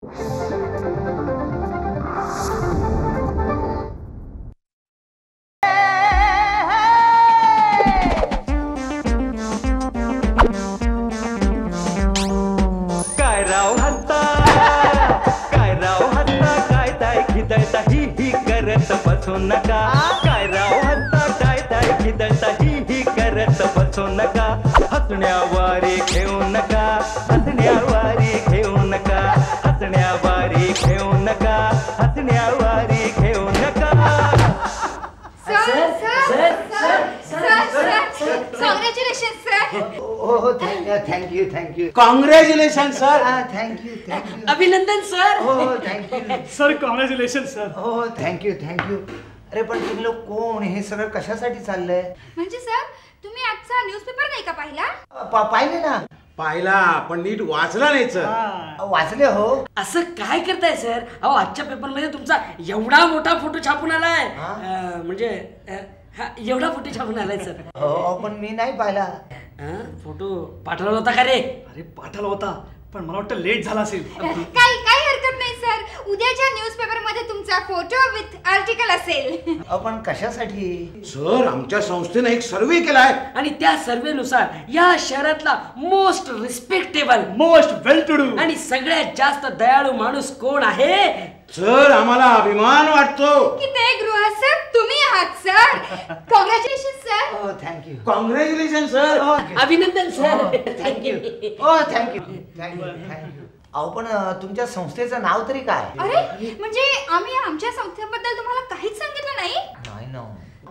काय राव हत्ता काय ताय खिदळता ही करत बसू नका. काय राव हत्ता काय ताय खिदळता ही करत बसू नका. हसण्यावारे घेऊ नका, हसण्यावारे घेऊ नका, हसण्यावारे घेऊ नका, हसण्यावारे घेऊ नका. Congratulation sir. हो थँक्यू. Congratulation sir. थँक्यू. अभिनंदन सर. हो थँक्यू. Sir congratulation sir. हो थँक्यू. अरे पण तुम्ही लोक कोण, हे सगळं कशासाठी चाललंय? म्हणजे सर तुम्ही आजचा न्यूजपेपर नाही का पाहिला? पाहिले ना. पाहिला पण नीट वाचला नाही सर. वाचले हो. असं काय करताय सर? अहो आजच्या पेपर मध्ये तुमचा एवढा मोठा फोटो छापून आलाय. म्हणजे एवढा फोटो छापून आलाय सर. हो पण मी नाही पाहिला. फोटो पाठवला होता का रे? अरे पाठवला होता पण मला वाटतं लेट झाला असेल. काही हरकत नाही सर. उद्याच्या न्यूजपेपर मध्ये तुमचा फोटो विथ आर्टिकल असेल. पण कशासाठी? सर आमच्या संस्थेने एक सर्वे केलाय आणि त्या सर्वेनुसार या शहरातला most respectable, most well to do आणि सगळ्यात जास्त दयाळू माणूस कोण आहे? सर आम्हाला अभिमान वाटतो की ते गृह सर तुम्ही आहात सर. Congratulation sir. हो थँक्यू. Congratulation sir. अभिनंदन सर. थँक्यू. हो थँक्यू. अहो पण तुमच्या संस्थेचं नाव तरी काय? अरे म्हणजे आम्ही आमच्या संस्थेबद्दल तुम्हाला काहीच सांगितलं नाही? नाही ना.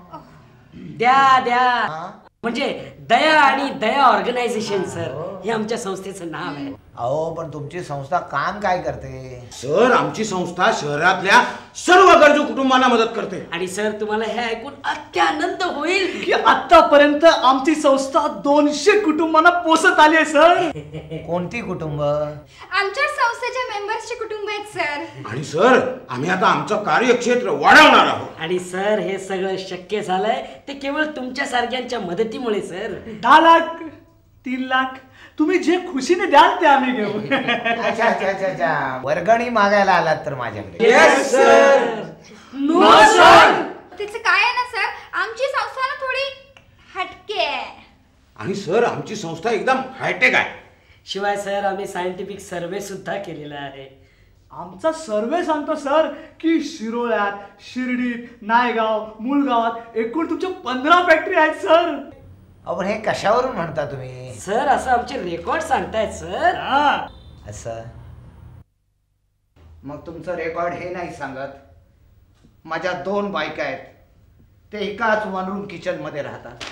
द्या म्हणजे दया आणि दया ऑर्गनायझेशन सर, हे आमच्या संस्थेचं नाव आहे. अहो पण तुमची संस्था काम काय करते? सर आमची संस्था शहरातल्या सर्व गरजू कुटुंबांना मदत करते. आणि सर तुम्हाला हे ऐकून अत्यानंद होईल की आतापर्यंत आमची संस्था 200 कुटुंबांना पोसत आली आहे सर. कोणती कुटुंब? आमच्या संस्थेच्या मेंबर्सचे कुटुंब आहेत सर. आणि सर आम्ही आता आमचं कार्यक्षेत्र वाढवणार आहोत. आणि सर हे सगळं शक्य झालंय ते केवळ तुमच्या सारख्यांच्या मदतीमुळे सर. 10 लाख 3 लाख तुम्ही जे खुशीने द्याल ते आम्ही घेऊ. अच्छा. वर्गणी मागायला आलात तर माझ्याकडे? Yes sir. No sir. त्याचं काय आहे ना सर, आमची संस्था ना थोडी हटके आहे. आणि सर आमची संस्था एकदम हायटेक आहे. शिवाय सर आम्ही सायंटिफिक सर्वे सुद्धा केलेला आहे. आमचा सर्वे सांगतो सर की शिरोळ्यात, शिर्डीत, नायगाव, मुलगावात एकूण तुमच्या 15 फॅक्टरी आहेत सर. आपण हे कशावरून म्हणता तुम्ही? सर असं आमचे रेकॉर्ड सांगतायत सर. असं मग तुमचं रेकॉर्ड हे नाही सांगत? माझ्या 2 बायका आहेत, ते एकाच वन रूम किचन मध्ये राहतात.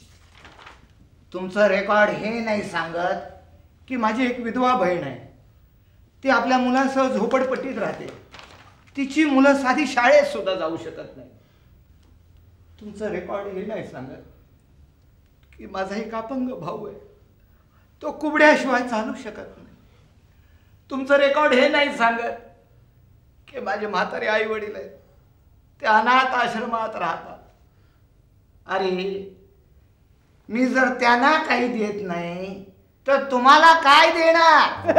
तुमचं रेकॉर्ड हे नाही सांगत की माझी एक विधवा बहीण आहे, ती आपल्या मुलांसह झोपडपट्टीत राहते. तिची मुलं साधी शाळेत सुद्धा जाऊ शकत नाही. तुमचं रेकॉर्ड हे नाही सांगत की माझा एक अपंग भाऊ आहे, तो कुबड्याशिवाय चालू शकत नाही. तुमचं रेकॉर्ड हे नाही सांगत की माझे म्हातारे आई वडील आहेत, ते अनाथ आश्रमात राहतात. अरे मी जर त्यांना काही देत नाही तर तुम्हाला काय देणार?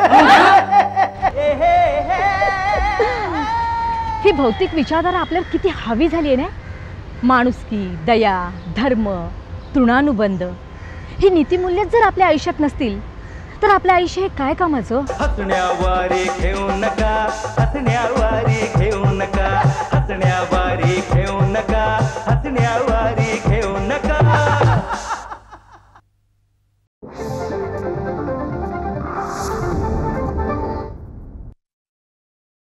ही भौतिक विचारधारा आपल्याला किती हवी झाली आहे ना. माणुसकी, दया, धर्म, तृणानुबंध ही नीतिमूल्यच जर आपल्या आयुष्यात नसतील तर आपलं आयुष्य हे काय कामाचं? हसण्यावारे घेऊ नका, हसण्यावारे घेऊ नका, हसण्यावारे घेऊ